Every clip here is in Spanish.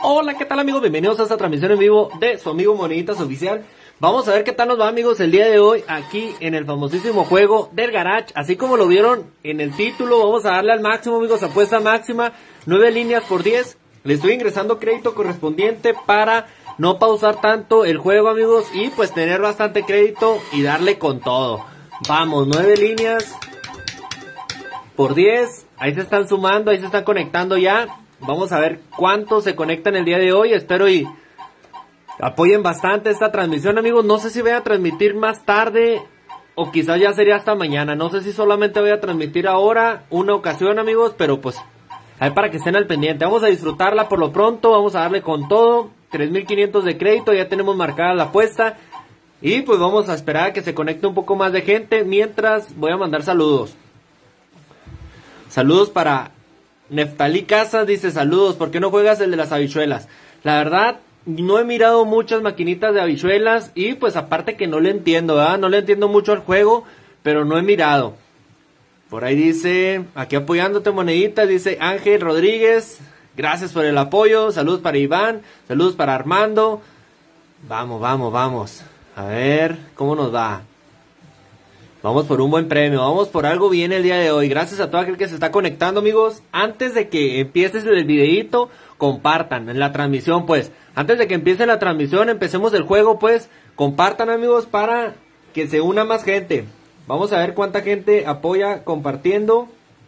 Hola, ¿qué tal amigos? Bienvenidos a esta transmisión en vivo de su amigo Moneditas Oficial. Vamos a ver qué tal nos va, amigos, el día de hoy aquí en el famosísimo juego del Garage. Así como lo vieron en el título, vamos a darle al máximo, amigos, apuesta máxima, 9 líneas por 10. Le estoy ingresando crédito correspondiente para no pausar tanto el juego, amigos, y pues tener bastante crédito y darle con todo. Vamos, 9 líneas por 10. Ahí se están sumando, ahí se están conectando ya. Vamos a ver cuántos se conectan el día de hoy. Espero y apoyen bastante esta transmisión, amigos. No sé si voy a transmitir más tarde o quizás ya sería hasta mañana. No sé si solamente voy a transmitir ahora una ocasión, amigos, pero pues ahí para que estén al pendiente. Vamos a disfrutarla por lo pronto. Vamos a darle con todo. 3,500 de crédito. Ya tenemos marcada la apuesta. Y pues vamos a esperar a que se conecte un poco más de gente. Mientras voy a mandar saludos. Saludos para Neftalí Casas, dice saludos, ¿por qué no juegas el de las habichuelas? La verdad, no he mirado muchas maquinitas de habichuelas y pues aparte que no le entiendo, ¿verdad? No le entiendo mucho al juego, pero no he mirado. Por ahí dice, aquí apoyándote moneditas, dice Ángel Rodríguez, gracias por el apoyo, saludos para Iván, saludos para Armando. Vamos, a ver cómo nos va. Vamos por un buen premio, vamos por algo bien el día de hoy. Gracias a todo aquel que se está conectando, amigos. Antes de que empieces el videito, compartan en la transmisión, pues. Antes de que empiece la transmisión, empecemos el juego, pues. Compartan, amigos, para que se una más gente. Vamos a ver cuánta gente apoya compartiendo.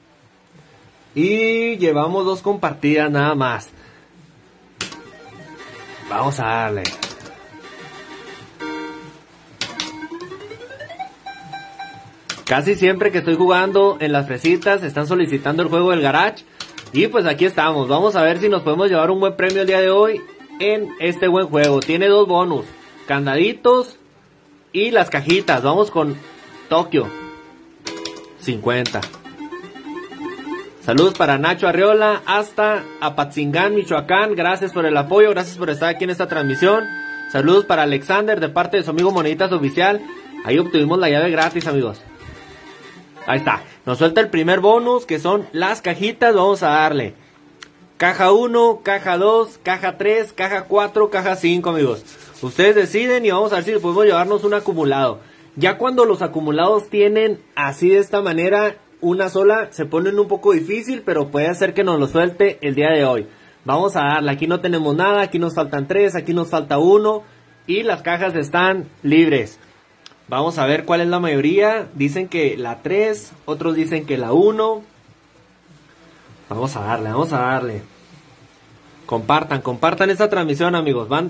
Y llevamos 2 compartidas nada más. Vamos a darle. Casi siempre que estoy jugando en las fresitas están solicitando el juego del Garage. Y pues aquí estamos. Vamos a ver si nos podemos llevar un buen premio el día de hoy en este buen juego. Tiene 2 bonus. Candaditos y las cajitas. Vamos con Tokio. 50. Saludos para Nacho Arriola hasta Apatzingán, Michoacán. Gracias por el apoyo. Gracias por estar aquí en esta transmisión. Saludos para Alexander de parte de su amigo Moneditas Oficial. Ahí obtuvimos la llave gratis, amigos. Ahí está, nos suelta el primer bonus que son las cajitas, vamos a darle caja 1, caja 2, caja 3, caja 4, caja 5, amigos. Ustedes deciden y vamos a ver si podemos llevarnos un acumulado. Ya cuando los acumulados tienen así de esta manera, una sola, se ponen un poco difícil, pero puede ser que nos lo suelte el día de hoy. Vamos a darle, aquí no tenemos nada, aquí nos faltan 3, aquí nos falta 1 y las cajas están libres. Vamos a ver cuál es la mayoría. Dicen que la 3, otros dicen que la 1. Vamos a darle. Compartan esta transmisión, amigos. Van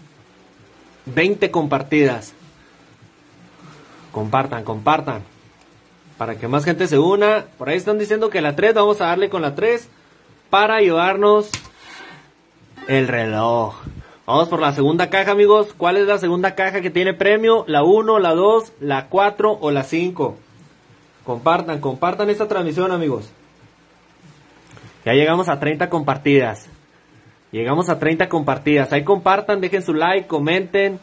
20 compartidas. Compartan. Para que más gente se una. Por ahí están diciendo que la 3, vamos a darle con la 3 para llevarnos el reloj. Vamos por la segunda caja, amigos. ¿Cuál es la segunda caja que tiene premio? ¿La 1, la 2, la 4 o la 5? Compartan esta transmisión, amigos. Ya llegamos a 30 compartidas. Ahí compartan, dejen su like, comenten.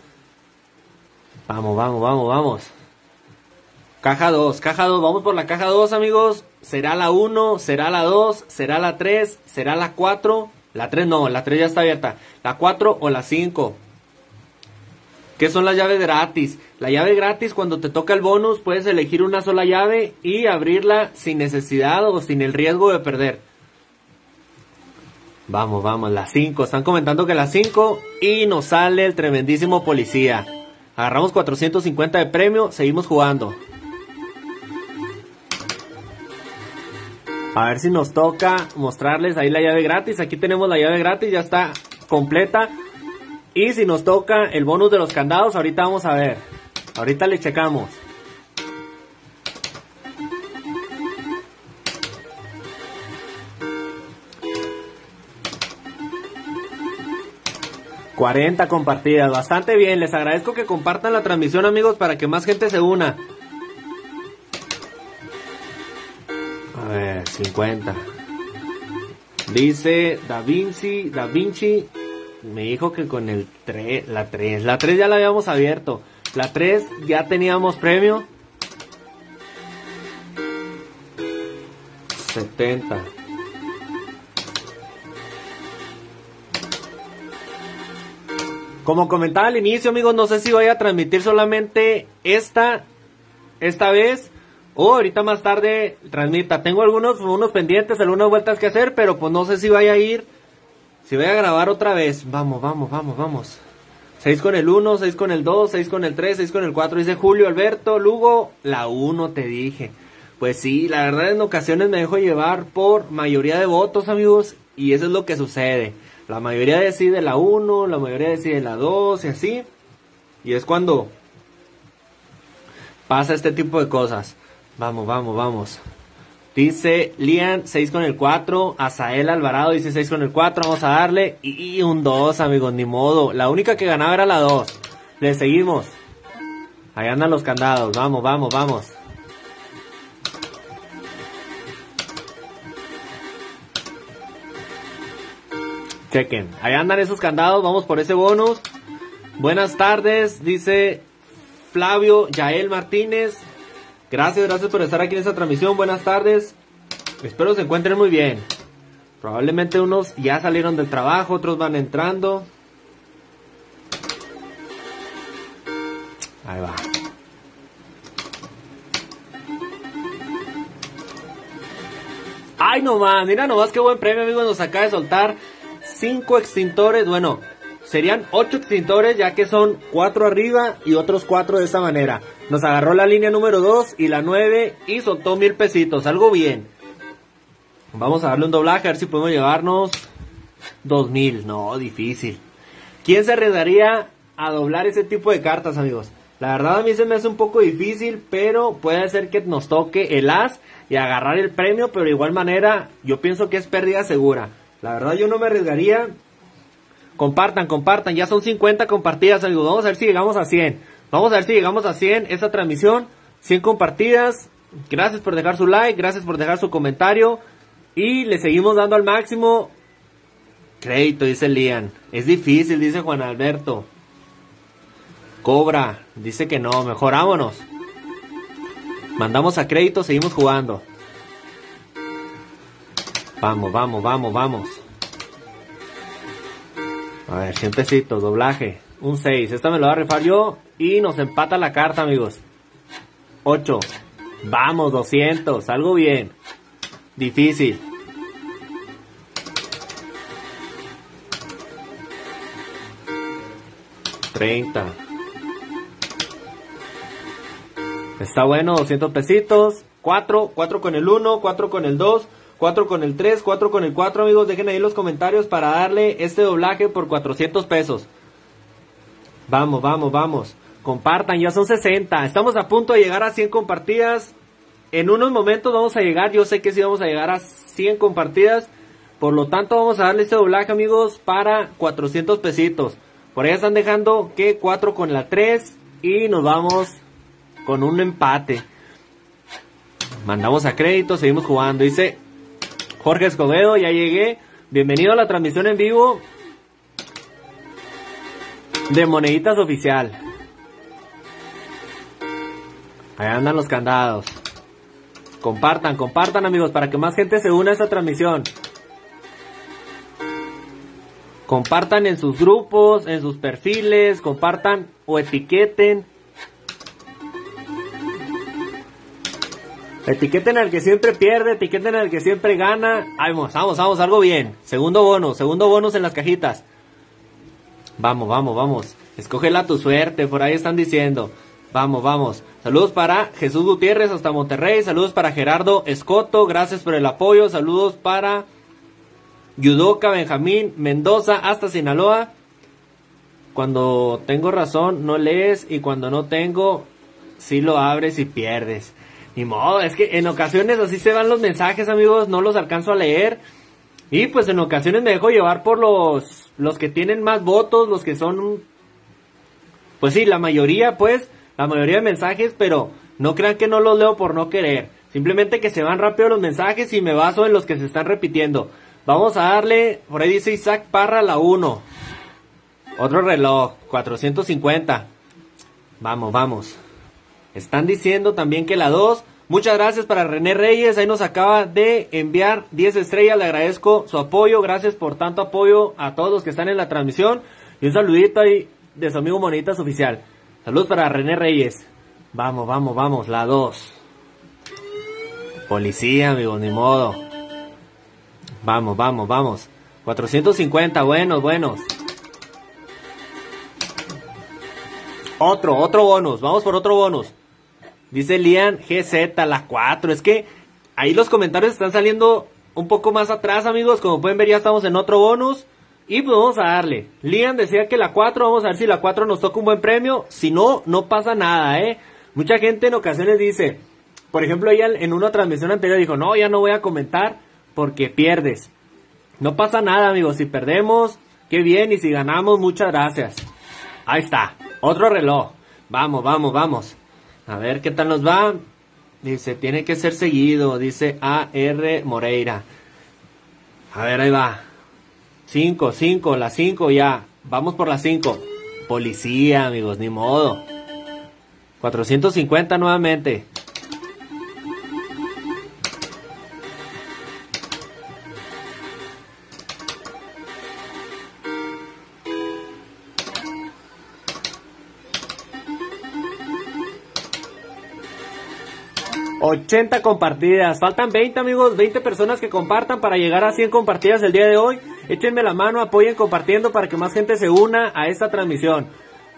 Vamos. Caja 2. Vamos por la caja 2, amigos. ¿Será la 1? ¿Será la 2? ¿Será la 3? ¿Será la 4? La 3 no, la 3 ya está abierta. La 4 o la 5. ¿Qué son las llaves gratis? La llave gratis, cuando te toca el bonus, puedes elegir una sola llave y abrirla sin necesidad o sin el riesgo de perder. Vamos, la 5. Están comentando que la 5 y nos sale el tremendísimo policía. Agarramos 450 de premio, seguimos jugando. A ver si nos toca mostrarles ahí la llave gratis. Aquí tenemos la llave gratis, ya está completa. Y si nos toca el bonus de los candados, ahorita vamos a ver. Ahorita le checamos. ...40 compartidas, bastante bien. Les agradezco que compartan la transmisión, amigos, para que más gente se una. A ver, 50. Dice Da Vinci, me dijo que con el 3, la 3 ya la habíamos abierto. La 3 ya teníamos premio. 70. Como comentaba al inicio, amigos, no sé si voy a transmitir solamente esta vez o ahorita más tarde transmita. Tengo unos pendientes, algunas vueltas que hacer, pero pues no sé si vaya a ir, si voy a grabar otra vez. Vamos. 6 con el 1, 6 con el 2, 6 con el 3, 6 con el 4, dice Julio Alberto Lugo, la 1 te dije. Pues sí, la verdad en ocasiones me dejo llevar por mayoría de votos, amigos, y eso es lo que sucede. La mayoría decide la 1, la mayoría decide la 2 y así. Y es cuando pasa este tipo de cosas. Vamos. Dice Lian 6 con el 4. Azael Alvarado dice 6 con el 4. Vamos a darle. Y un 2, amigos, ni modo. La única que ganaba era la 2. Le seguimos. Ahí andan los candados. Vamos. Chequen, ahí andan esos candados, vamos por ese bonus. Buenas tardes, dice Flavio Yael Martínez. Gracias por estar aquí en esta transmisión, buenas tardes. Espero se encuentren muy bien. Probablemente unos ya salieron del trabajo, otros van entrando. Ahí va. Ay, mira nomás qué buen premio, amigos, nos acaba de soltar 5 extintores, bueno, serían 8 extintores ya que son 4 arriba y otros 4 de esta manera. Nos agarró la línea número 2 y la 9 y soltó 1000 pesitos, algo bien. Vamos a darle un doblaje a ver si podemos llevarnos 2000, no, difícil. ¿Quién se arriesgaría a doblar ese tipo de cartas, amigos? La verdad a mí se me hace un poco difícil, pero puede ser que nos toque el as y agarrar el premio, pero de igual manera yo pienso que es pérdida segura. La verdad yo no me arriesgaría. Compartan, ya son 50 compartidas, amigos. Vamos a ver si llegamos a 100. Vamos a ver si llegamos a 100 esta transmisión. 100 compartidas. Gracias por dejar su like, gracias por dejar su comentario. Y le seguimos dando al máximo. Crédito, dice Lian. Es difícil, dice Juan Alberto. Cobra, dice que no, mejor vámonos. Mandamos a crédito, seguimos jugando. Vamos. A ver, 100 pesitos, doblaje. Un 6, esta me lo voy a rifar yo. Y nos empata la carta, amigos. 8. Vamos, 200, algo bien. Difícil. $30. Está bueno, 200 pesitos. 4 con el 1, 4 con el 2, 4 con el 3, 4 con el 4, amigos. Dejen ahí los comentarios para darle este doblaje por 400 pesos. Vamos. Compartan, ya son 60. Estamos a punto de llegar a 100 compartidas. En unos momentos vamos a llegar. Yo sé que sí vamos a llegar a 100 compartidas. Por lo tanto, vamos a darle este doblaje, amigos, para 400 pesitos. Por ahí están dejando que 4 con la 3. Y nos vamos con un empate. Mandamos a crédito, seguimos jugando. Dice Jorge Escobedo, ya llegué. Bienvenido a la transmisión en vivo de Moneditas Oficial. Ahí andan los candados. Compartan, amigos, para que más gente se una a esta transmisión. Compartan en sus grupos, en sus perfiles, compartan o etiqueten. Etiqueten al que siempre pierde, etiqueten al que siempre gana. Vamos, algo bien. Segundo bonus en las cajitas. Vamos. Escógela tu suerte, por ahí están diciendo. Vamos. Saludos para Jesús Gutiérrez hasta Monterrey. Saludos para Gerardo Escoto, gracias por el apoyo. Saludos para Yudoka Benjamín Mendoza hasta Sinaloa. Cuando tengo razón no lees y cuando no tengo sí lo abres y pierdes. Ni modo, es que en ocasiones así se van los mensajes, amigos, no los alcanzo a leer. Y pues en ocasiones me dejo llevar por los que tienen más votos, los que son, pues sí, la mayoría de mensajes, pero no crean que no los leo por no querer. Simplemente que se van rápido los mensajes y me baso en los que se están repitiendo. Vamos a darle, por ahí dice Isaac Parra, la 1. Otro reloj, 450. Vamos. Están diciendo también que la 2. Muchas gracias para René Reyes. Ahí nos acaba de enviar 10 estrellas. Le agradezco su apoyo. Gracias por tanto apoyo a todos los que están en la transmisión. Y un saludito ahí de su amigo Monitas Oficial. Saludos para René Reyes. Vamos, vamos, vamos, la 2. Policía, amigos, ni modo. Vamos, vamos, vamos. 450, buenos, buenos. Otro bonus, vamos por otro bonus. Dice Lian GZ, la 4. Es que ahí los comentarios están saliendo un poco más atrás, amigos. Como pueden ver, ya estamos en otro bonus. Y pues vamos a darle. Lian decía que la 4, vamos a ver si la 4 nos toca un buen premio. Si no, no pasa nada, Mucha gente en ocasiones dice, por ejemplo, ella en una transmisión anterior dijo, no, ya no voy a comentar porque pierdes. No pasa nada, amigos. Si perdemos, qué bien. Y si ganamos, muchas gracias. Ahí está. Otro reloj. Vamos, vamos, vamos. A ver qué tal nos va. Dice, tiene que ser seguido. Dice A.R. Moreira. A ver, ahí va. 5, la 5 ya. Vamos por la 5. Policía, amigos, ni modo. 450 nuevamente. ...80 compartidas... Faltan 20, amigos... 20 personas que compartan... para llegar a 100 compartidas el día de hoy... Échenme la mano... apoyen compartiendo... para que más gente se una... a esta transmisión...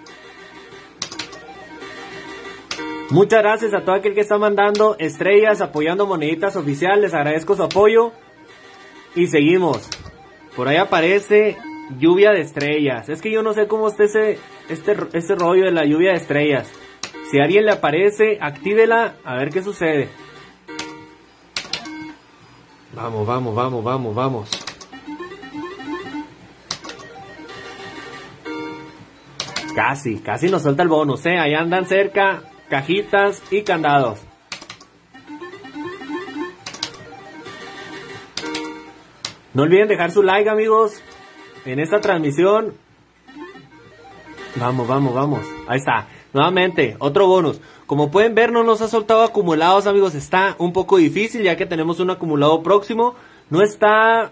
Muchas gracias a todo aquel que está mandando estrellas... apoyando Moneditas Oficial... Les agradezco su apoyo... y seguimos... Por ahí aparece... lluvia de estrellas... Es que yo no sé cómo está ese rollo de la lluvia de estrellas... Si a alguien le aparece, actívela, a ver qué sucede. Vamos, vamos, vamos, vamos, vamos. Casi nos suelta el bonus, Ahí andan cerca, cajitas y candados. No olviden dejar su like, amigos, en esta transmisión. Vamos, vamos, vamos. Ahí está. Nuevamente, otro bonus. Como pueden ver, no nos ha soltado acumulados, amigos. Está un poco difícil ya que tenemos un acumulado próximo. No está...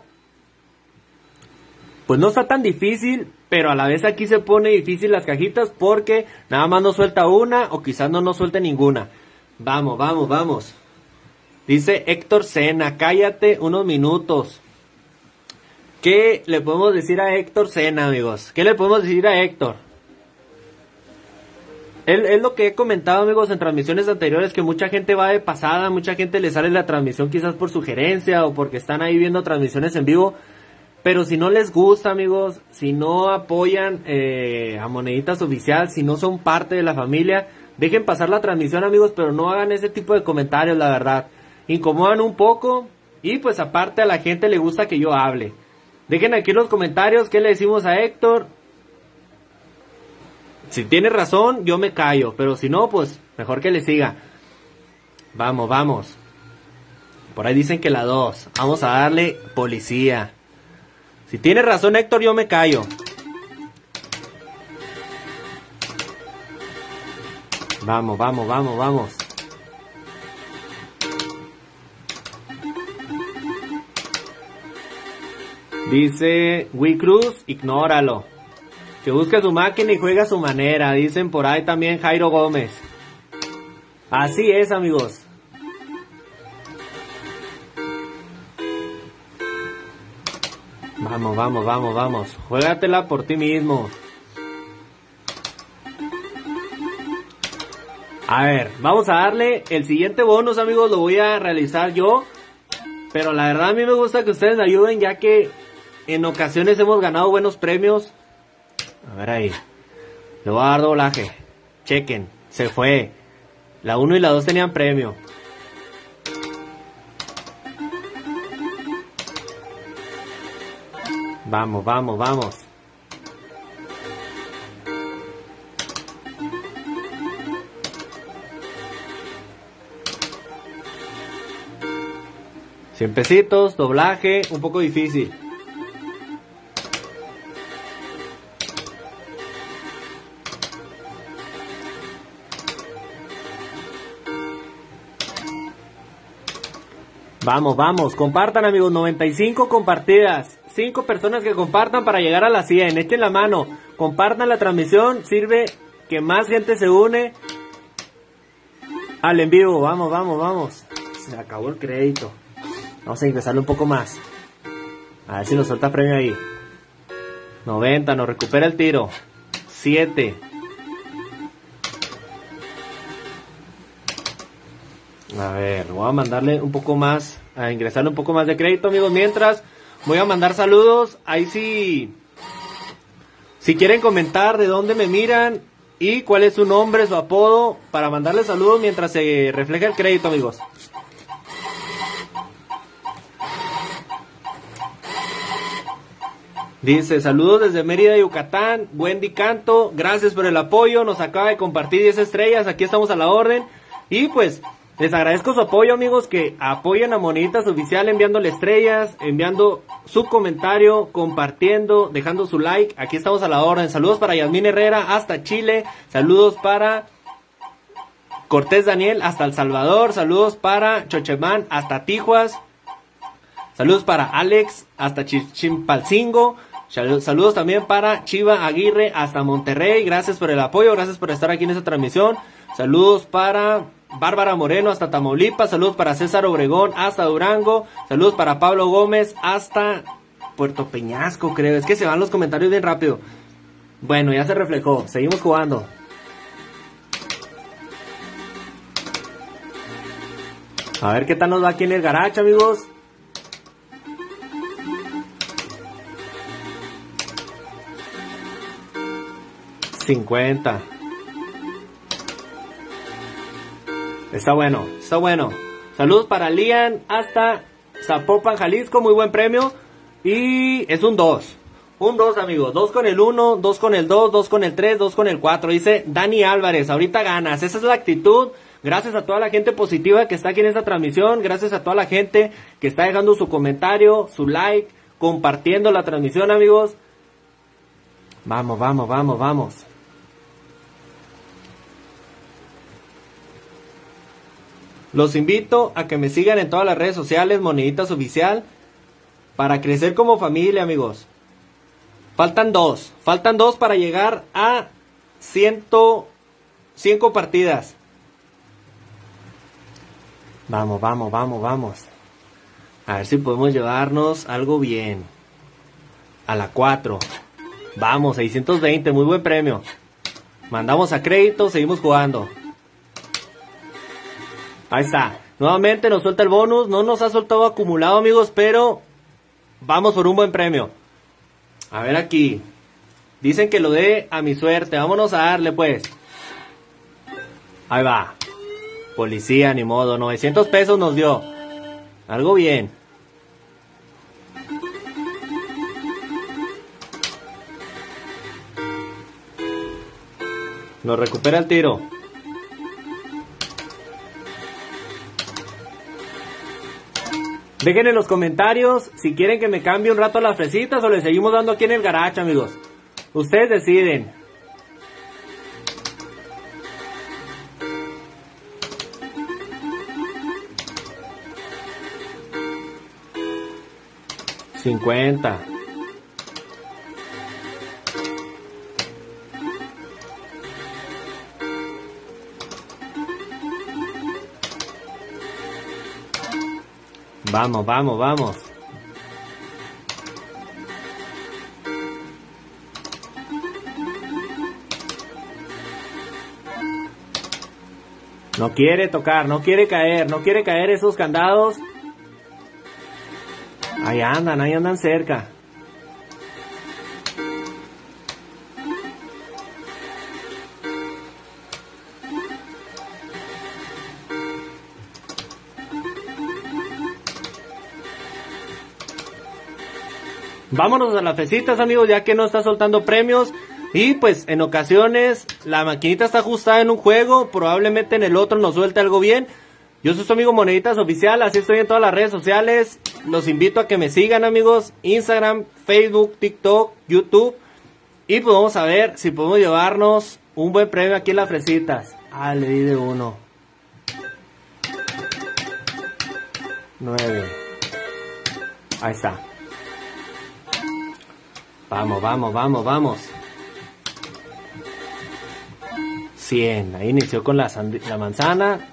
Pues no está tan difícil, pero a la vez aquí se pone difícil las cajitas porque nada más nos suelta una o quizás no nos suelte ninguna. Vamos, vamos, vamos. Dice Héctor Sena, cállate unos minutos. ¿Qué le podemos decir a Héctor Sena, amigos? ¿Qué le podemos decir a Héctor? Es lo que he comentado, amigos, en transmisiones anteriores, que mucha gente va de pasada, mucha gente le sale la transmisión quizás por sugerencia o porque están ahí viendo transmisiones en vivo, pero si no les gusta, amigos, si no apoyan a Moneditas Oficial, si no son parte de la familia, dejen pasar la transmisión, amigos, pero no hagan ese tipo de comentarios, la verdad, incomodan un poco y pues aparte a la gente le gusta que yo hable. Dejen aquí en los comentarios qué le decimos a Héctor. Si tiene razón, yo me callo. Pero si no, pues mejor que le siga. Vamos, vamos. Por ahí dicen que la 2. Vamos a darle policía. Si tiene razón Héctor, yo me callo. Vamos, vamos, vamos, vamos. Dice Cruz, ignóralo. Que busque su máquina y juega a su manera. Dicen por ahí también Jairo Gómez. Así es, amigos. Vamos, vamos, vamos, vamos. Juégatela por ti mismo. A ver, vamos a darle el siguiente bonus, amigos. Lo voy a realizar yo. Pero la verdad a mí me gusta que ustedes me ayuden, ya que en ocasiones hemos ganado buenos premios. A ver ahí. Le voy a dar doblaje. Chequen. Se fue. La 1 y la 2 tenían premio. Vamos, vamos, vamos. $100 pesitos, doblaje, un poco difícil. Vamos, vamos, compartan, amigos, 95 compartidas, 5 personas que compartan para llegar a las 100, echen la mano, compartan la transmisión, sirve que más gente se une al en vivo. Vamos, vamos, vamos. Se acabó el crédito. Vamos a ingresarle un poco más. A ver si nos suelta premio ahí. 90, nos recupera el tiro. 7. A ver, voy a mandarle un poco más, a ingresarle un poco más de crédito, amigos. Mientras, voy a mandar saludos. Ahí sí, si quieren comentar de dónde me miran y cuál es su nombre, su apodo, para mandarle saludos mientras se refleja el crédito, amigos. Dice, saludos desde Mérida, Yucatán, Wendy Canto, gracias por el apoyo, nos acaba de compartir 10 estrellas, aquí estamos a la orden. Y pues, les agradezco su apoyo, amigos, que apoyen a Monitas Oficial enviándole estrellas, enviando su comentario, compartiendo, dejando su like, aquí estamos a la orden. Saludos para Yasmín Herrera hasta Chile, saludos para Cortés Daniel hasta El Salvador, saludos para Chochemán hasta Tijuas, saludos para Alex hasta Chimpalcingo. Saludos también para Chiva Aguirre hasta Monterrey. Gracias por el apoyo, gracias por estar aquí en esta transmisión. Saludos para Bárbara Moreno hasta Tamaulipas. Saludos para César Obregón hasta Durango. Saludos para Pablo Gómez hasta Puerto Peñasco, creo. Es que se van los comentarios bien rápido. Bueno, ya se reflejó. Seguimos jugando. A ver qué tal nos va aquí en el garage, amigos. $50. Está bueno, está bueno. Saludos para Lian hasta Zapopan, Jalisco. Muy buen premio. Y es un 2. Un 2, amigos. 2 con el 1, 2 con el 2, 2 con el 3, 2 con el 4. Dice Dani Álvarez. Ahorita ganas. Esa es la actitud. Gracias a toda la gente positiva que está aquí en esta transmisión. Gracias a toda la gente que está dejando su comentario, su like, compartiendo la transmisión, amigos. Vamos, vamos, vamos, vamos. Los invito a que me sigan en todas las redes sociales, Monitas Oficial, para crecer como familia, amigos. Faltan dos para llegar a 100 partidas. Vamos, vamos, vamos, vamos. A ver si podemos llevarnos algo bien. A la 4. Vamos, 620, muy buen premio. Mandamos a crédito, seguimos jugando. Ahí está. Nuevamente nos suelta el bonus. No nos ha soltado acumulado, amigos, pero vamos por un buen premio. A ver aquí. Dicen que lo dé a mi suerte. Vámonos a darle, pues. Ahí va. Policía, ni modo. 900 pesos nos dio. Algo bien. Nos recupera el tiro. Dejen en los comentarios si quieren que me cambie un rato las fresitas o le seguimos dando aquí en el garage, amigos. Ustedes deciden. $50. Vamos, vamos, vamos. No quiere tocar, no quiere caer esos candados. Ahí andan cerca. Vámonos a las fresitas, amigos, ya que no está soltando premios. Y pues en ocasiones la maquinita está ajustada en un juego, probablemente en el otro nos suelte algo bien. Yo soy su amigo Moneditas Oficial, así estoy en todas las redes sociales. Los invito a que me sigan, amigos. Instagram, Facebook, TikTok, YouTube. Y pues vamos a ver si podemos llevarnos un buen premio aquí en las fresitas. Ah, le di de 1. 9. Ahí está. Vamos, vamos, vamos, vamos. 100. Ahí inició con la manzana.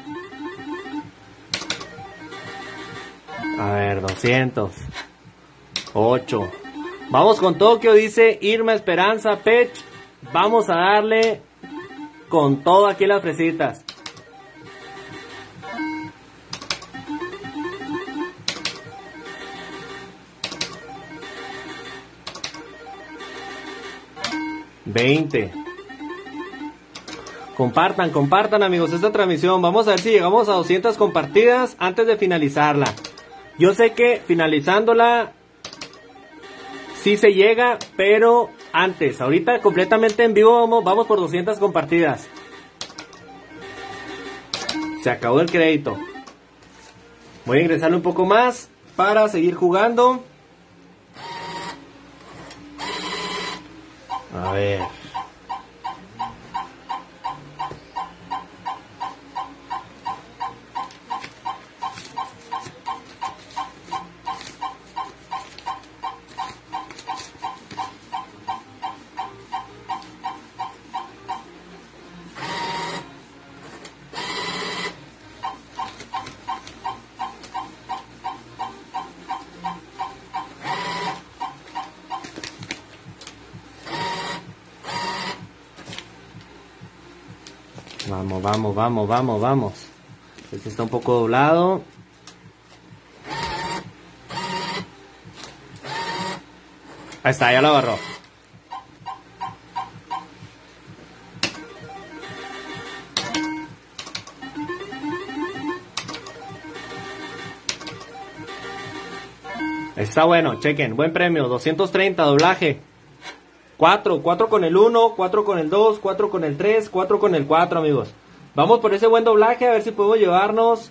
A ver, 200. 8. Vamos con Tokio, dice Irma Esperanza Pech. Vamos a darle con todo aquí las fresitas. $20. Compartan amigos esta transmisión. Vamos a ver si llegamos a 200 compartidas antes de finalizarla. Yo sé que finalizándola sí se llega, pero antes, ahorita completamente en vivo vamos por 200 compartidas. Se acabó el crédito. Voy a ingresarle un poco más para seguir jugando. A ver. Vamos. Este está un poco doblado. Ahí está, ya lo agarró. Está bueno, chequen, buen premio, 230, doblaje. 4 con el 1, 4 con el 2, 4 con el 3, 4 con el 4, amigos. Vamos por ese buen doblaje, a ver si podemos llevarnos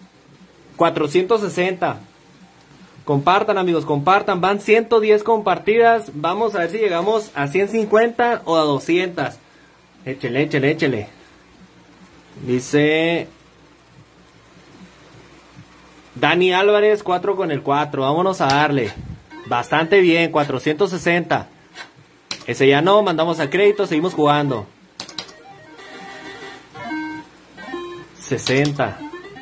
460. Compartan, amigos, compartan. Van 110 compartidas. Vamos a ver si llegamos a 150 o a 200. Échele. Dice Dani Álvarez, 4 con el 4. Vámonos a darle. Bastante bien, 460. Ese ya no, mandamos a crédito, seguimos jugando. 60.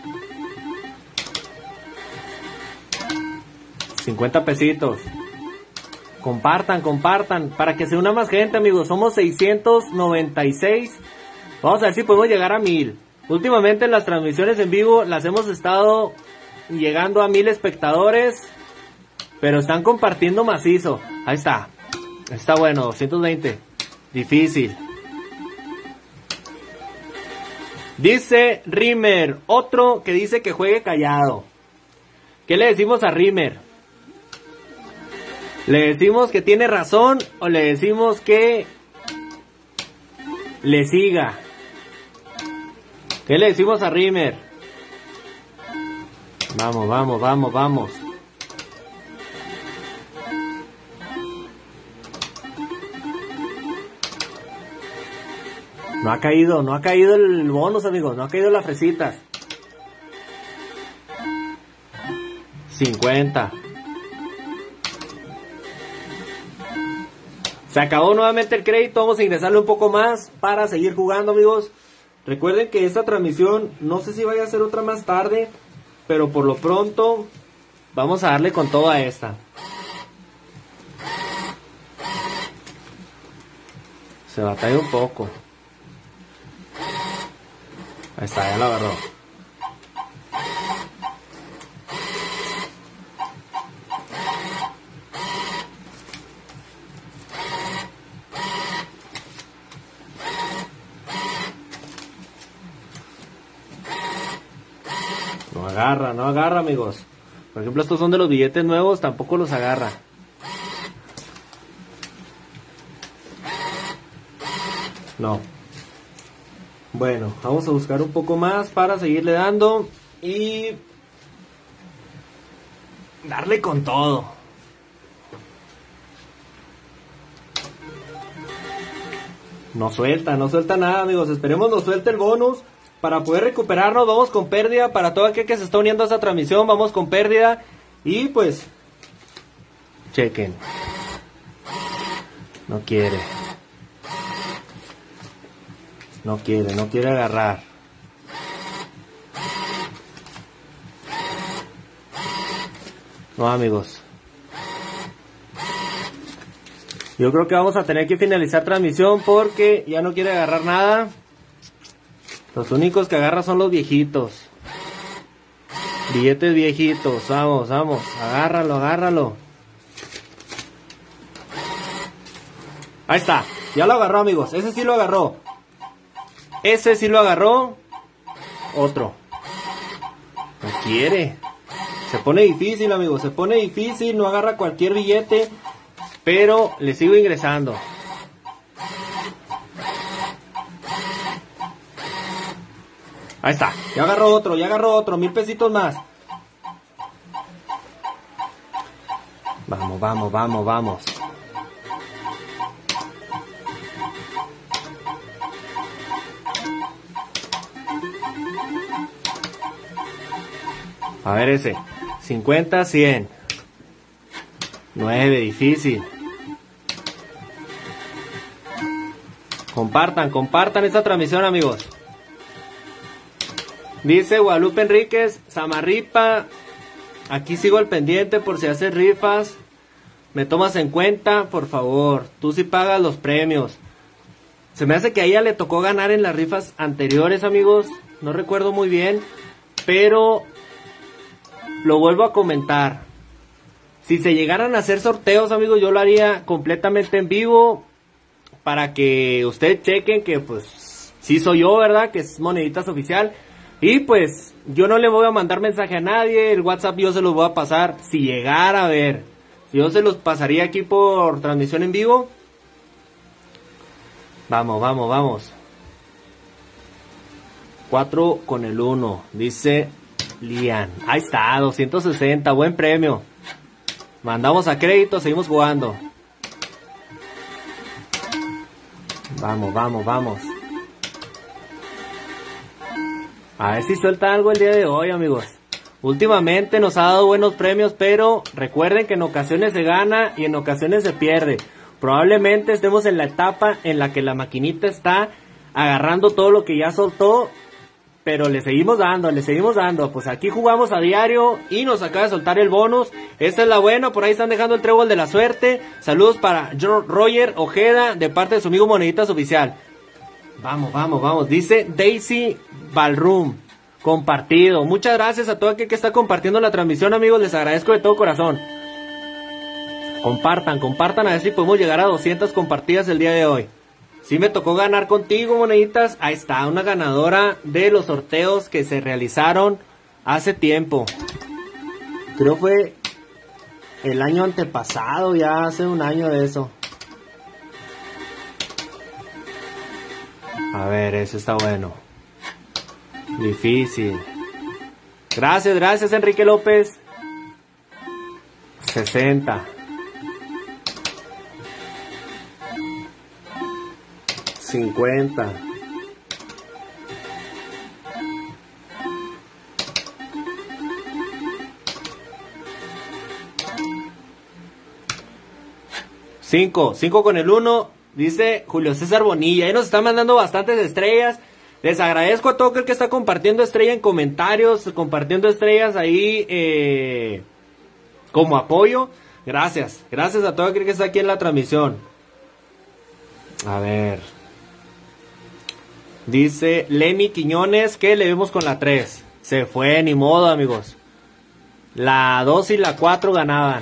50 pesitos. Compartan para que se una más gente, amigos. Somos 696. Vamos a ver si podemos llegar a 1000. Últimamente en las transmisiones en vivo las hemos estado llegando a 1000 espectadores, pero están compartiendo macizo. Ahí está. Está bueno, 220. Difícil. Dice Rimer, otro que dice que juegue callado. ¿Qué le decimos a Rimer? ¿Le decimos que tiene razón o le decimos que le siga? ¿Qué le decimos a Rimer? Vamos. No ha caído el bonus, amigos. No ha caído las fresitas. 50. Se acabó nuevamente el crédito. Vamos a ingresarle un poco más para seguir jugando, amigos. Recuerden que esta transmisión, no sé si vaya a ser otra más tarde, pero por lo pronto vamos a darle con toda esta. Se batalla un poco. Ahí está, ya lo agarró. No agarra, amigos. Por ejemplo, estos son de los billetes nuevos, tampoco los agarra. No. Bueno, vamos a buscar un poco más para seguirle dando y darle con todo. No suelta nada, amigos. Esperemos nos suelte el bonus para poder recuperarnos. Vamos con pérdida para todo aquel que se está uniendo a esta transmisión. Vamos con pérdida y pues chequen. No quiere. No quiere agarrar. No, amigos. Yo creo que vamos a tener que finalizar transmisión porque ya no quiere agarrar nada. Los únicos que agarran son los viejitos. Billetes viejitos. Vamos, vamos. Agárralo, agárralo. Ahí está. Ya lo agarró, amigos. Ese sí lo agarró. Ese sí lo agarró. Otro. No quiere. Se pone difícil, amigos. Se pone difícil. No agarra cualquier billete. Pero le sigo ingresando. Ahí está. Ya agarró otro. 1000 pesitos más. Vamos, vamos, vamos, vamos. A ver ese. 50, 100. 9, difícil. Compartan esta transmisión, amigos. Dice Guadalupe Enríquez, Samarripa. Aquí sigo al pendiente por si haces rifas. Me tomas en cuenta, por favor. Tú sí pagas los premios. Se me hace que a ella le tocó ganar en las rifas anteriores, amigos. No recuerdo muy bien. Pero lo vuelvo a comentar. Si se llegaran a hacer sorteos, amigos, yo lo haría completamente en vivo. Para que ustedes chequen que pues sí soy yo, ¿verdad? Que es Moneditas Oficial. Y pues yo no le voy a mandar mensaje a nadie. El WhatsApp yo se los voy a pasar si llegara a ver. Yo se los pasaría aquí por transmisión en vivo. Vamos, vamos, vamos. 4 con el 1. Dice Lian. Ahí está, 260. Buen premio. Mandamos a crédito, seguimos jugando. Vamos, vamos, vamos. A ver si suelta algo el día de hoy, amigos. Últimamente nos ha dado buenos premios, pero recuerden que en ocasiones se gana y en ocasiones se pierde. Probablemente estemos en la etapa en la que la maquinita está agarrando todo lo que ya soltó, pero le seguimos dando. Pues aquí jugamos a diario y nos acaba de soltar el bonus. Esta es la buena, por ahí están dejando el trébol de la suerte. Saludos para Roger Ojeda de parte de su amigo Moneditas Oficial. Vamos, vamos, vamos. Dice Daisy Ballroom. Compartido. Muchas gracias a todo aquel que está compartiendo la transmisión, amigos. Les agradezco de todo corazón. Compartan a ver si podemos llegar a 200 compartidas el día de hoy. Sí me tocó ganar contigo, Moneditas. Ahí está, una ganadora de los sorteos que se realizaron hace tiempo. Creo fue el año antepasado, ya hace un año de eso. A ver, eso está bueno. Difícil. Gracias, Enrique López. 60. 50. 5 con el 1. Dice Julio César Bonilla. Ahí nos está mandando bastantes estrellas. Les agradezco a todo aquel que está compartiendo estrella en comentarios, compartiendo estrellas ahí como apoyo. Gracias a todo aquel que está aquí en la transmisión. A ver. Dice Lenny Quiñones que le vemos con la 3. Se fue, ni modo, amigos. La 2 y la 4 ganaban.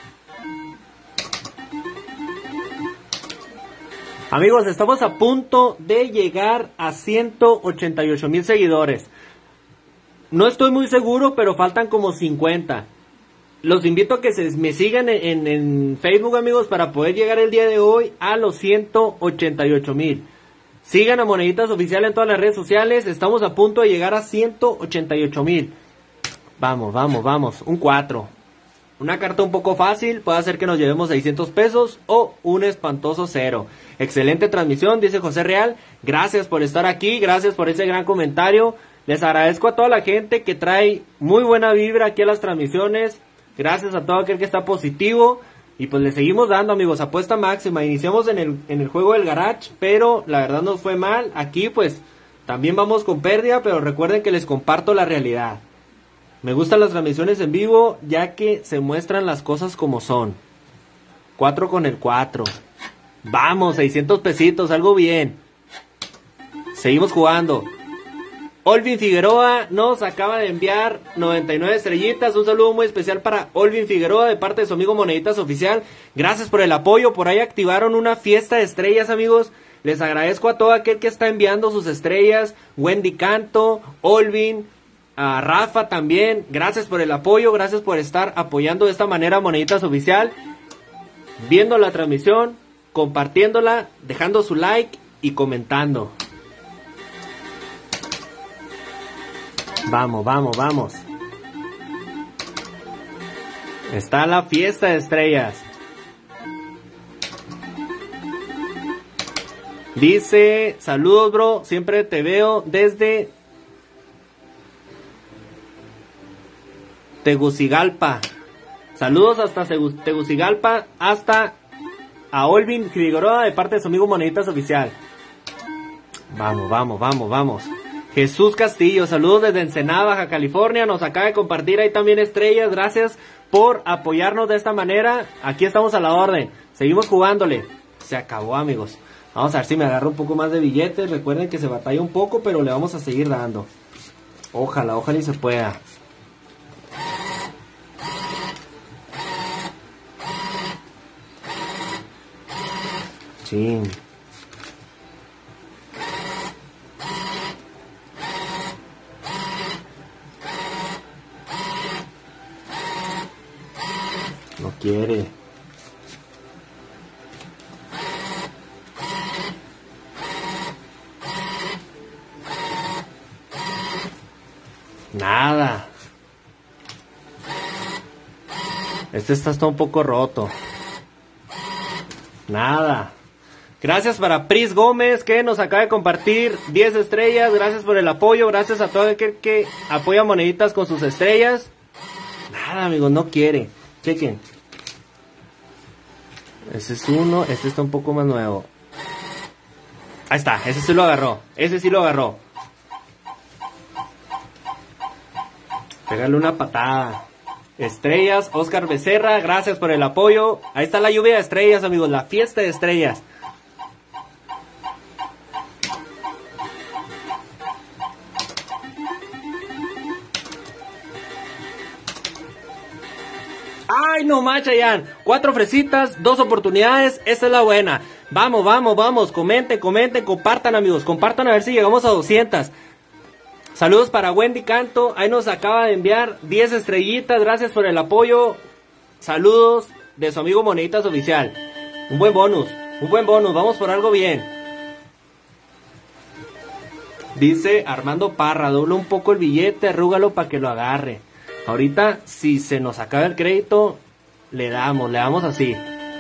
Amigos, estamos a punto de llegar a 188,000 seguidores. No estoy muy seguro, pero faltan como 50. Los invito a que me sigan en Facebook, amigos, para poder llegar el día de hoy a los 188,000. Sigan a Moneditas Oficial en todas las redes sociales. Estamos a punto de llegar a 188,000. Vamos. Un 4. Una carta un poco fácil, puede hacer que nos llevemos 600 pesos o un espantoso 0. Excelente transmisión, dice José Real. Gracias por estar aquí, gracias por ese gran comentario. Les agradezco a toda la gente que trae muy buena vibra aquí a las transmisiones. Gracias a todo aquel que está positivo. Y pues le seguimos dando, amigos, apuesta máxima. Iniciamos en el juego del garage, pero la verdad nos fue mal. Aquí pues también vamos con pérdida, pero recuerden que les comparto la realidad. Me gustan las transmisiones en vivo, ya que se muestran las cosas como son. 4 con el 4. Vamos, 600 pesitos, algo bien. Seguimos jugando. Olvin Figueroa nos acaba de enviar 99 estrellitas. Un saludo muy especial para Olvin Figueroa de parte de su amigo Moneditas Oficial. Gracias por el apoyo. Por ahí activaron una fiesta de estrellas, amigos. Les agradezco a todo aquel que está enviando sus estrellas. Wendy Canto, Olvin, a Rafa también. Gracias por el apoyo. Gracias por estar apoyando de esta manera Moneditas Oficial. Viendo la transmisión, compartiéndola, dejando su like y comentando. Vamos, vamos, vamos. Está la fiesta de estrellas. Dice, saludos bro, siempre te veo desde Tegucigalpa. Saludos hasta Tegucigalpa, hasta a Olvin Figueroa de parte de su amigo Moneditas Oficial. Vamos, vamos, vamos, vamos. Jesús Castillo, saludos desde Ensenada, Baja California, nos acaba de compartir ahí también estrellas, gracias por apoyarnos de esta manera, aquí estamos a la orden, seguimos jugándole, se acabó amigos, vamos a ver si me agarro un poco más de billetes, recuerden que se batalla un poco, pero le vamos a seguir dando, ojalá, ojalá y se pueda. Chin. No quiere. Nada. Este está un poco roto. Nada. Gracias para Pris Gómez que nos acaba de compartir 10 estrellas. Gracias por el apoyo. Gracias a todo aquel que apoya Moneditas con sus estrellas. Nada, amigos, no quiere. Chequen. Ese es uno. Este está un poco más nuevo. Ahí está. Ese sí lo agarró. Ese sí lo agarró. Pégale una patada. Estrellas. Oscar Becerra. Gracias por el apoyo. Ahí está la lluvia de estrellas, amigos. La fiesta de estrellas. Ay, no más, Chayanne. 4 fresitas, 2 oportunidades. Esa es la buena. Vamos, vamos, vamos. Comenten, comenten, compartan, amigos. Compartan a ver si llegamos a 200. Saludos para Wendy Canto. Ahí nos acaba de enviar 10 estrellitas. Gracias por el apoyo. Saludos de su amigo Moneditas Oficial. Un buen bonus. Un buen bonus. Vamos por algo bien. Dice Armando Parra. Dobla un poco el billete. Arrúgalo para que lo agarre. Ahorita, si se nos acaba el crédito, le damos así.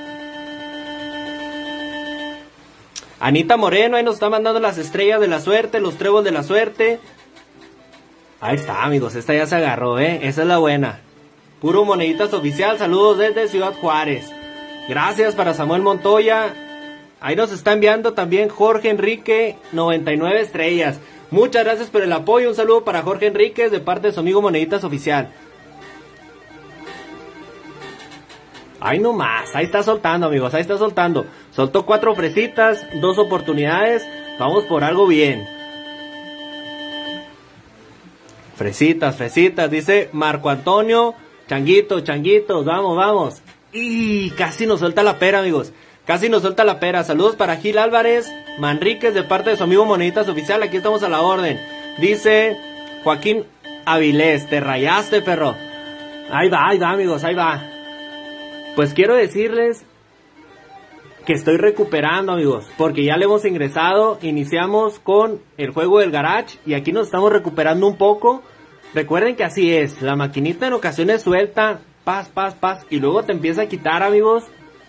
Anita Moreno, ahí nos está mandando las estrellas de la suerte, los tréboles de la suerte. Ahí está, amigos, esta ya se agarró, esa es la buena. Puro Moneditas Oficial, saludos desde Ciudad Juárez. Gracias para Samuel Montoya. Ahí nos está enviando también Jorge Enrique, 99 estrellas. Muchas gracias por el apoyo. Un saludo para Jorge Enríquez de parte de su amigo Moneditas Oficial. Ahí nomás, ahí está soltando, amigos, ahí está soltando. Soltó 4 fresitas, 2 oportunidades. Vamos por algo bien. Fresitas, fresitas, dice Marco Antonio. Changuitos, changuitos, vamos, vamos. Y casi nos suelta la pera, amigos. Casi nos suelta la pera. Saludos para Gil Álvarez Manríquez de parte de su amigo Moneditas Oficial. Aquí estamos a la orden. Dice Joaquín Avilés. Te rayaste, perro. Ahí va, amigos, ahí va. Pues quiero decirles que estoy recuperando, amigos, porque ya le hemos ingresado. Iniciamos con el juego del garage y aquí nos estamos recuperando un poco. Recuerden que así es. La maquinita en ocasiones suelta. Paz, paz, paz. Y luego te empieza a quitar, amigos.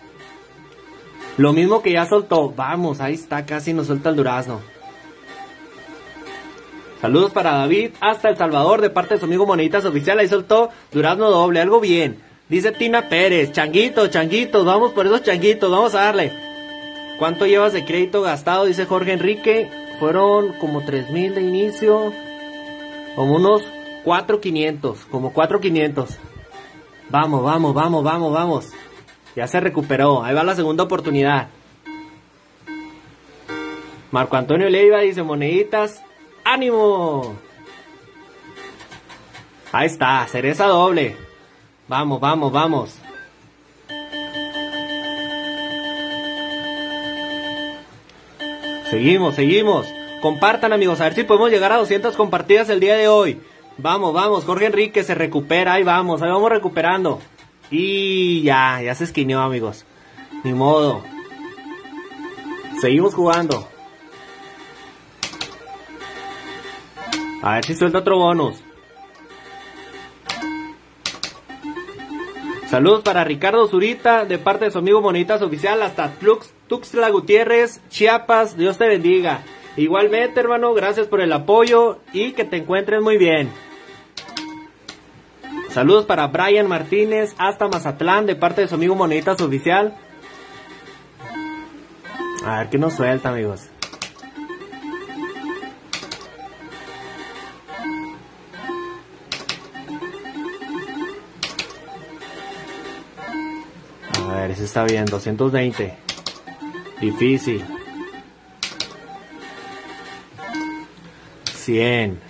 Lo mismo que ya soltó. Vamos, ahí está, casi nos suelta el durazno. Saludos para David hasta El Salvador de parte de su amigo Moneditas Oficial. Ahí soltó durazno doble, algo bien. Dice Tina Pérez, changuitos, vamos por esos changuitos, vamos a darle. ¿Cuánto llevas de crédito gastado? Dice Jorge Enrique. Fueron como 3,000 de inicio. Como unos 4,500. Como 4,500. Vamos. Ya se recuperó. Ahí va la segunda oportunidad. Marco Antonio Leiva dice moneditas. ¡Ánimo! Ahí está, cereza doble. Vamos. Seguimos. Compartan, amigos, a ver si podemos llegar a 200 compartidas el día de hoy. Vamos, Jorge Enrique se recupera, ahí vamos recuperando. Y ya se esquineó, amigos. Ni modo. Seguimos jugando. A ver si suelta otro bonus. Saludos para Ricardo Zurita, de parte de su amigo Monitas Oficial, hasta Tuxtla Gutiérrez, Chiapas. Dios te bendiga. Igualmente, hermano, gracias por el apoyo y que te encuentres muy bien. Saludos para Brian Martínez, hasta Mazatlán, de parte de su amigo Monitas Oficial. A ver qué nos suelta, amigos. A ver, ese está bien, 220. Difícil. 100.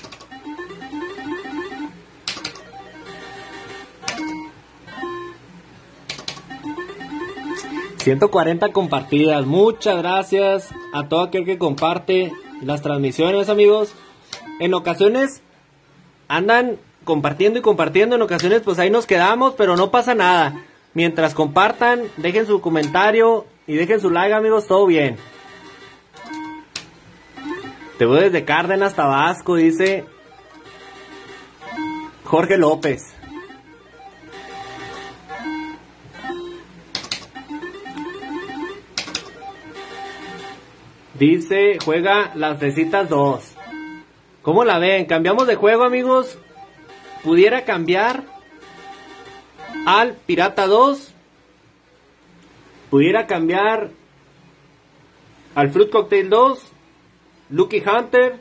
...140 compartidas. Muchas gracias a todo aquel que comparte las transmisiones, amigos. En ocasiones andan compartiendo y compartiendo. En ocasiones pues ahí nos quedamos, pero no pasa nada. Mientras compartan, dejen su comentario y dejen su like, amigos, todo bien. Te voy desde Cárdenas, Tabasco, dice Jorge López. Dice, juega las fresitas 2. ¿Cómo la ven? ¿Cambiamos de juego, amigos? ¿Pudiera cambiar al Pirata 2? ¿Pudiera cambiar al Fruit Cocktail 2? ¿Lucky Hunter?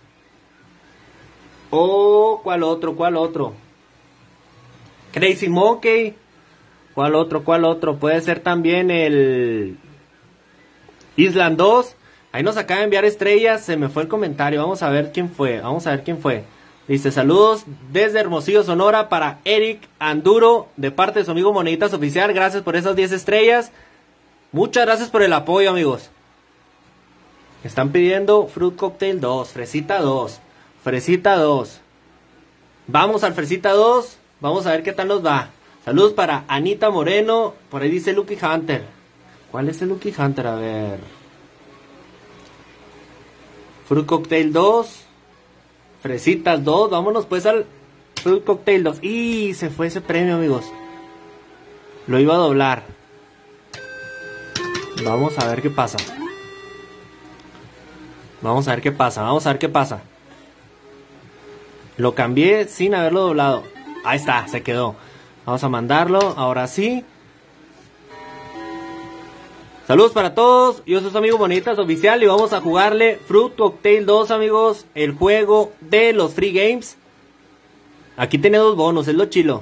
¿O cuál otro? Crazy Monkey. ¿Cuál otro? Puede ser también el Island 2. Ahí nos acaba de enviar estrellas. Se me fue el comentario. Vamos a ver quién fue. Dice, saludos desde Hermosillo, Sonora, para Eric Anduro, de parte de su amigo Moneditas Oficial. Gracias por esas 10 estrellas. Muchas gracias por el apoyo, amigos. Están pidiendo Fruit Cocktail 2, Fresita 2. Vamos al Fresita 2. Vamos a ver qué tal nos va. Saludos para Anita Moreno. Por ahí dice Lucky Hunter. ¿Cuál es el Lucky Hunter? A ver. Fruit Cocktail 2. Fresitas 2. Vámonos pues al Fruit Cocktail 2. Y se fue ese premio, amigos. Lo iba a doblar. Vamos a ver qué pasa. Lo cambié sin haberlo doblado. Ahí está, se quedó. Vamos a mandarlo, ahora sí. Saludos para todos, yo soy su amigo Bonitas Oficial y vamos a jugarle Fruit Cocktail 2, amigos. El juego de los free games. Aquí tiene 2 bonos, es lo chilo.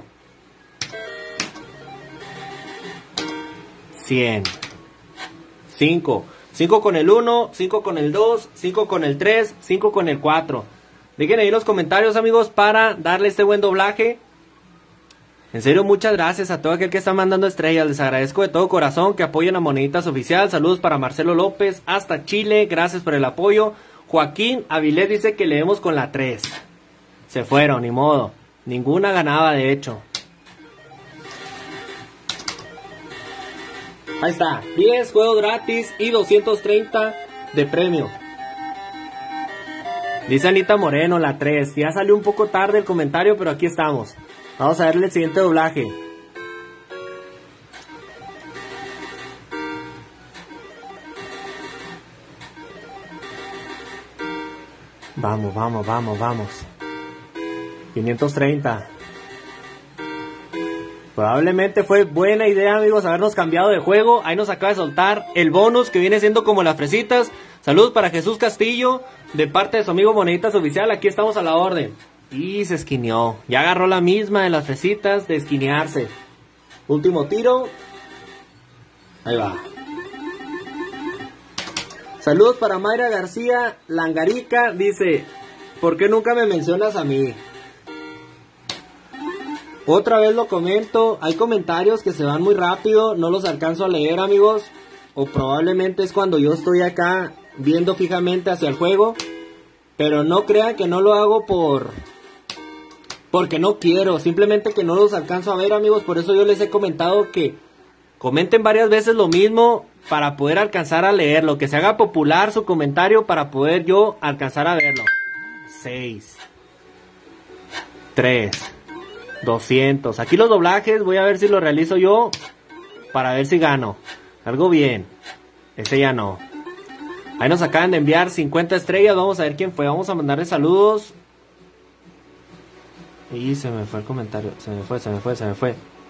100. 5 con el 1, 5 con el 2, 5 con el 3, 5 con el 4. Dejen ahí los comentarios, amigos, para darle este buen doblaje. En serio, muchas gracias a todo aquel que está mandando estrellas. Les agradezco de todo corazón que apoyen a Moneditas Oficial. Saludos para Marcelo López hasta Chile. Gracias por el apoyo. Joaquín Avilés dice que le demos con la 3. Se fueron, ni modo. Ninguna ganaba, de hecho. Ahí está, 10 juegos gratis y 230 de premio. Dice Anita Moreno, la 3. Ya salió un poco tarde el comentario, pero aquí estamos. Vamos a verle el siguiente doblaje. Vamos. 530. Probablemente fue buena idea, amigos, habernos cambiado de juego. Ahí nos acaba de soltar el bonus que viene siendo como las fresitas. Saludos para Jesús Castillo, de parte de su amigo Moneditas Oficial. Aquí estamos a la orden. Y se esquineó. Ya agarró la misma de las fresitas de esquinearse. Último tiro. Ahí va. Saludos para Mayra García Langarica. Dice, ¿por qué nunca me mencionas a mí? Otra vez lo comento, hay comentarios que se van muy rápido, no los alcanzo a leer, amigos. O probablemente es cuando yo estoy acá viendo fijamente hacia el juego. Pero no crean que no lo hago porque no quiero, simplemente que no los alcanzo a ver, amigos. Por eso yo les he comentado que comenten varias veces lo mismo para poder alcanzar a leerlo. Que se haga popular su comentario para poder yo alcanzar a verlo. 6 3 200. Aquí los doblajes, voy a ver si lo realizo yo para ver si gano. Algo bien. Este ya no. Ahí nos acaban de enviar 50 estrellas. Vamos a ver quién fue. Vamos a mandarle saludos. Y se me fue el comentario. Se me fue.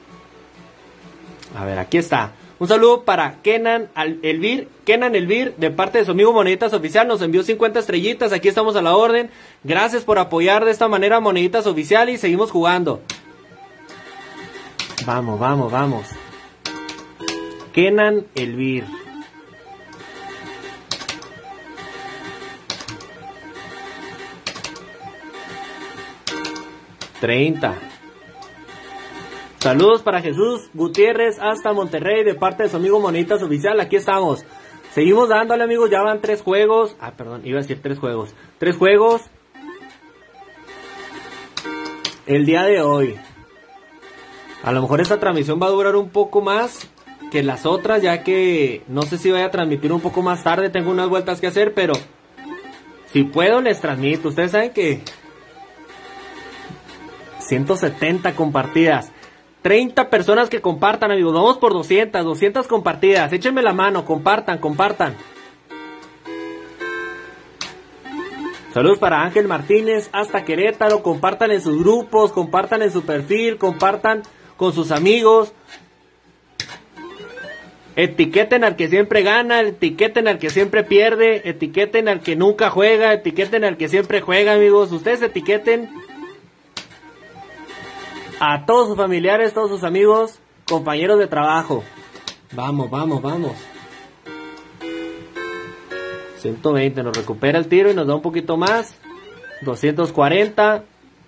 A ver, aquí está. Un saludo para Kenan Elvir, de parte de su amigo Moneditas Oficial. Nos envió 50 estrellitas. Aquí estamos a la orden. Gracias por apoyar de esta manera a Moneditas Oficial. Y seguimos jugando. Vamos. Kenan Elvir. $30. Saludos para Jesús Gutiérrez hasta Monterrey de parte de su amigo Moneditas Oficial. Aquí estamos. Seguimos dándole, amigos. Ya van 3 juegos. Iba a decir 3 juegos. 3 juegos el día de hoy. A lo mejor esta transmisión va a durar un poco más que las otras, ya que no sé si voy a transmitir un poco más tarde. Tengo unas vueltas que hacer, pero si puedo les transmito. Ustedes saben que 170 compartidas. 30 personas que compartan, amigos. Vamos por 200 compartidas. Échenme la mano, compartan. Saludos para Ángel Martínez hasta Querétaro. Compartan en sus grupos, compartan en su perfil, compartan con sus amigos. Etiqueten al que siempre gana, etiqueten al que siempre pierde, etiqueten al que nunca juega, etiqueten al que siempre juega, amigos. Ustedes etiqueten a todos sus familiares, todos sus amigos, compañeros de trabajo. Vamos. 120, nos recupera el tiro y nos da un poquito más. 240.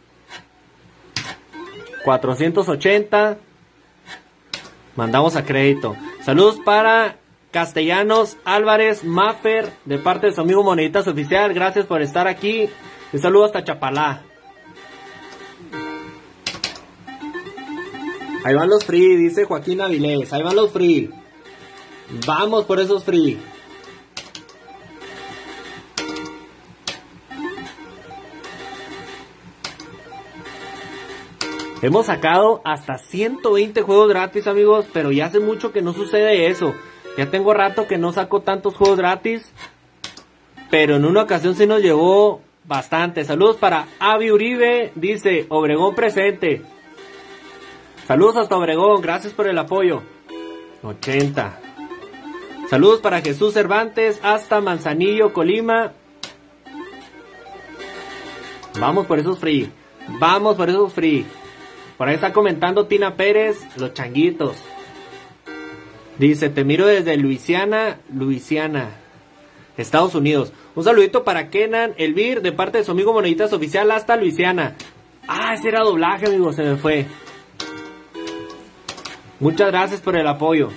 480. Mandamos a crédito. Saludos para Castellanos Álvarez Maffer, de parte de su amigo Moneditas Oficial. Gracias por estar aquí. Un saludo hasta Chapalá. Ahí van los free, dice Joaquín Avilés. Ahí van los free. Vamos por esos free. Hemos sacado hasta 120 juegos gratis, amigos, pero ya hace mucho que no sucede eso. Ya tengo rato que no saco tantos juegos gratis, pero en una ocasión sí nos llevó bastante. Saludos para Avi Uribe, dice Obregón presente. Saludos hasta Obregón, gracias por el apoyo. 80. Saludos para Jesús Cervantes hasta Manzanillo, Colima. Vamos por esos free. Por ahí está comentando Tina Pérez, los changuitos. Dice, te miro desde Luisiana, Estados Unidos. Un saludito para Kenan Elvir, de parte de su amigo Moneditas Oficial hasta Luisiana. Ese era doblaje, amigo, se me fue. Muchas gracias por el apoyo.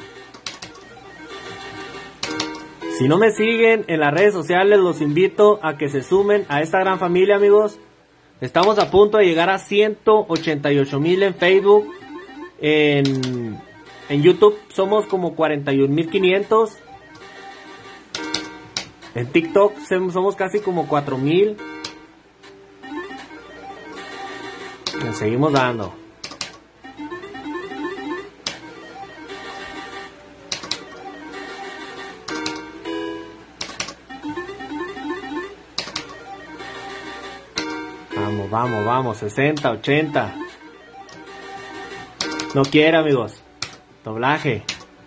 Si no me siguen en las redes sociales, los invito a que se sumen a esta gran familia, amigos. Estamos a punto de llegar a 188,000 en Facebook. En YouTube somos como 41,500. En TikTok somos casi como 4,000. Le seguimos dando. Vamos, 60, 80. No quiere, amigos. Doblaje.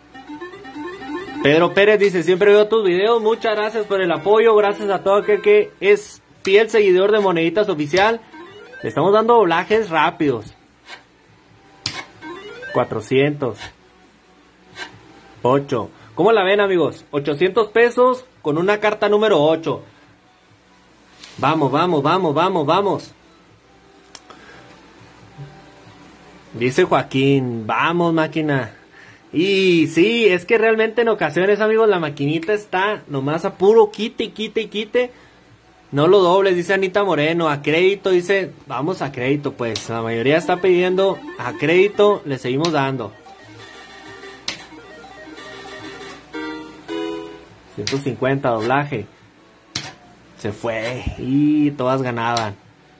Pedro Pérez dice, siempre veo tus videos, muchas gracias por el apoyo, gracias a todo aquel que es fiel seguidor de Moneditas Oficial. Le estamos dando doblajes rápidos. 400. 8. ¿Cómo la ven, amigos? 800 pesos con una carta número 8. Vamos, vamos, vamos, vamos, vamos. Dice Joaquín, vamos, máquina. Y sí, es que realmente en ocasiones, amigos, la maquinita está nomás a puro quite, quite y quite. No lo dobles, dice Anita Moreno. A crédito, dice, vamos a crédito, pues. La mayoría está pidiendo a crédito, le seguimos dando. 150, doblaje. Se fue. Y todas ganaban.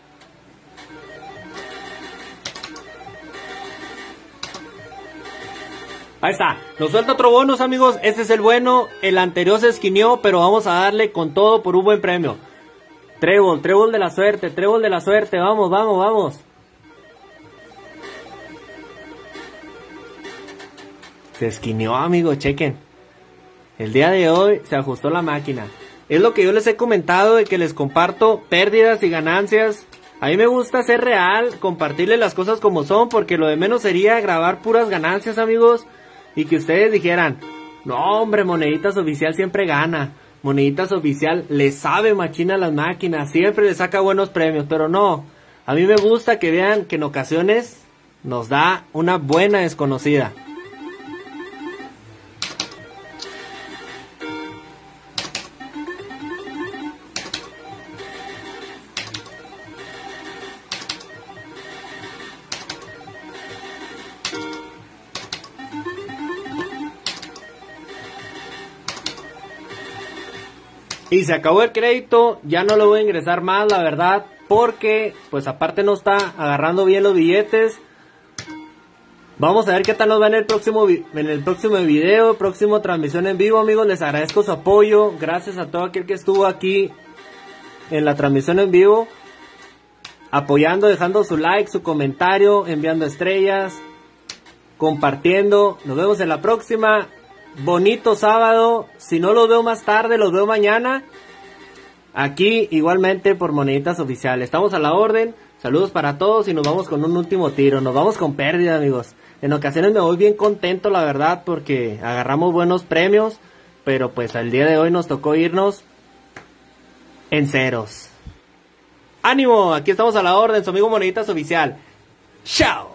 Ahí está, nos suelta otro bonus, amigos. Este es el bueno, el anterior se esquineó, pero vamos a darle con todo por un buen premio. Trébol, trébol de la suerte, trébol de la suerte. Vamos, vamos, vamos. Se esquineó, amigos, chequen. El día de hoy se ajustó la máquina. Es lo que yo les he comentado, de que les comparto pérdidas y ganancias. A mí me gusta ser real, compartirles las cosas como son, porque lo de menos sería grabar puras ganancias, amigos. Y que ustedes dijeran, no hombre, Moneditas Oficial siempre gana. Moneditas Oficial le sabe machina a las máquinas, siempre le saca buenos premios. Pero no, a mí me gusta que vean que en ocasiones nos da una buena desconocida. Y se acabó el crédito, ya no lo voy a ingresar más, la verdad, porque pues aparte no está agarrando bien los billetes. Vamos a ver qué tal nos va en el próximo video, próximo transmisión en vivo, amigos. Les agradezco su apoyo, gracias a todo aquel que estuvo aquí en la transmisión en vivo, apoyando, dejando su like, su comentario, enviando estrellas, compartiendo. Nos vemos en la próxima. Bonito sábado. Si no los veo más tarde, los veo mañana. Aquí igualmente por Moneditas Oficial. Estamos a la orden. Saludos para todos y nos vamos con un último tiro. Nos vamos con pérdida, amigos. En ocasiones me voy bien contento, la verdad, porque agarramos buenos premios. Pero pues al día de hoy nos tocó irnos en ceros. ¡Ánimo! Aquí estamos a la orden, su amigo Moneditas Oficial. ¡Chao!